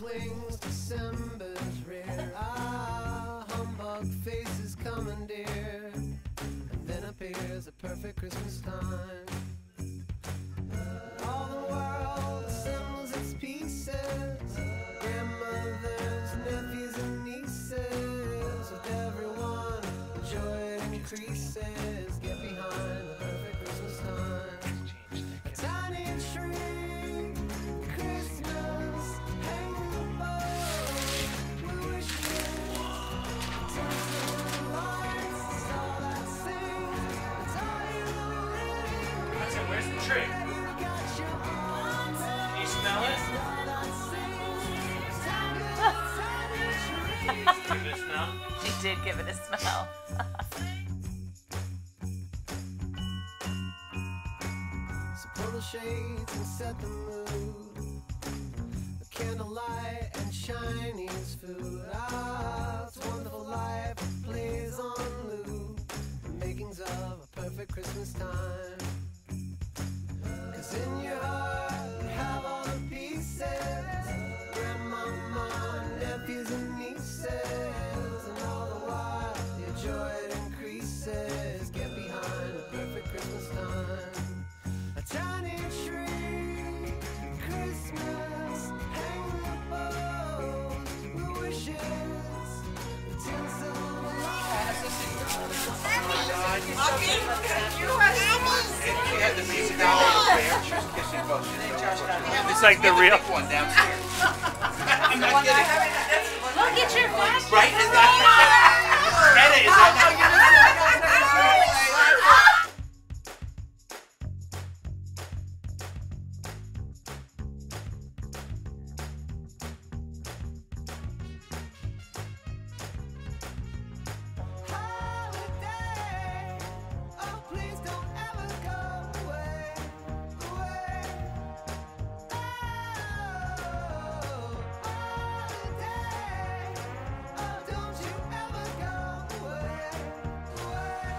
swings December's rear. Ah, humbug faces commandeer, and then appears a perfect Christmas time. All the world assembles its pieces, grandmothers, nephews, and nieces. With everyone, the joy increases. Get behind the perfect Christmas time. A tiny tree, Christmas, hanging above. We wish you tinsel lights, it's all that sings. It's all you really need. I said, where's the tree? Can you smell it? Give it a smell. She did give it a smell. So pull the shades and set the mood. A candlelight and Chinese food. Ah, it's wonderful life plays on loop. The makings of a perfect Christmas time. 'Cause in your heart you have all the pieces. Grandmama, nephews and nieces. And all the while your joy increases. Get behind a perfect Christmas time. A tiny tree, Christmas, hanging above. The wishes, the tinsel lights. She had the music on there. She was kissing both. It's like the real. One downstairs. I'm not kidding. Look at your fashion. Right? Is that Edit, is that Holiday, oh please don't ever go away, away. Oh, holiday, oh don't you ever go away, away.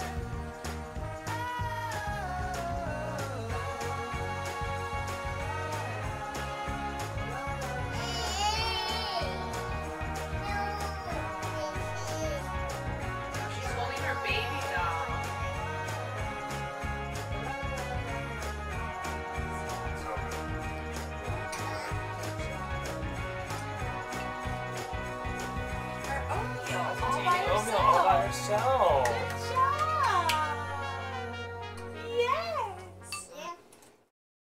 She's holding her baby doll. All by herself.